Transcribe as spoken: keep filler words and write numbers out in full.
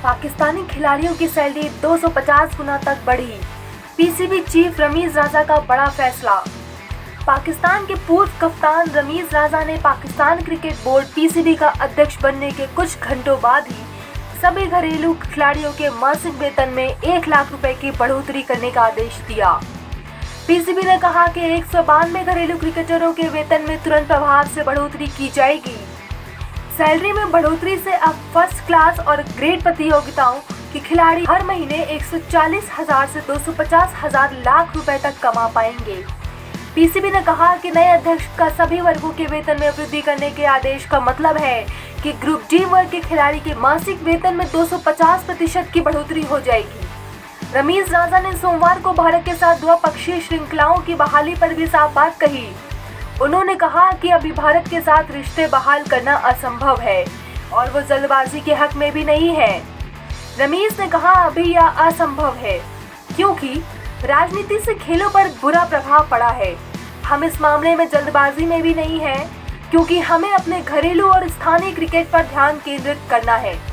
पाकिस्तानी खिलाड़ियों की सैलरी दो सौ पचास गुना तक बढ़ी। पीसीबी चीफ रमीज राजा का बड़ा फैसला। पाकिस्तान के पूर्व कप्तान रमीज राजा ने पाकिस्तान क्रिकेट बोर्ड पीसीबी का अध्यक्ष बनने के कुछ घंटों बाद ही सभी घरेलू खिलाड़ियों के मासिक वेतन में एक लाख रुपए की बढ़ोतरी करने का आदेश दिया। पीसीबी ने कहा कि एक सौ बानवे घरेलू क्रिकेटरों के वेतन में तुरंत प्रभाव से बढ़ोतरी की जाएगी। सैलरी में बढ़ोतरी से अब फर्स्ट क्लास और ग्रेड प्रतियोगिताओं के खिलाड़ी हर महीने एक सौ चालीस हजार से दो सौ पचास हजार लाख रुपए तक कमा पाएंगे। पीसीबी ने कहा कि नए अध्यक्ष का सभी वर्गों के वेतन में वृद्धि करने के आदेश का मतलब है कि ग्रुप डी वर्ग के खिलाड़ी के मासिक वेतन में दो सौ पचास प्रतिशत की बढ़ोतरी हो जाएगी। रमीज राजा ने सोमवार को भारत के साथ द्विपक्षीय श्रृंखलाओं की बहाली पर भी साफ बात कही। उन्होंने कहा कि अभी भारत के साथ रिश्ते बहाल करना असंभव है और वो जल्दबाजी के हक में भी नहीं है। रमीज ने कहा अभी यह असंभव है क्योंकि राजनीति से खेलों पर बुरा प्रभाव पड़ा है। हम इस मामले में जल्दबाजी में भी नहीं हैं क्योंकि हमें अपने घरेलू और स्थानीय क्रिकेट पर ध्यान केंद्रित करना है।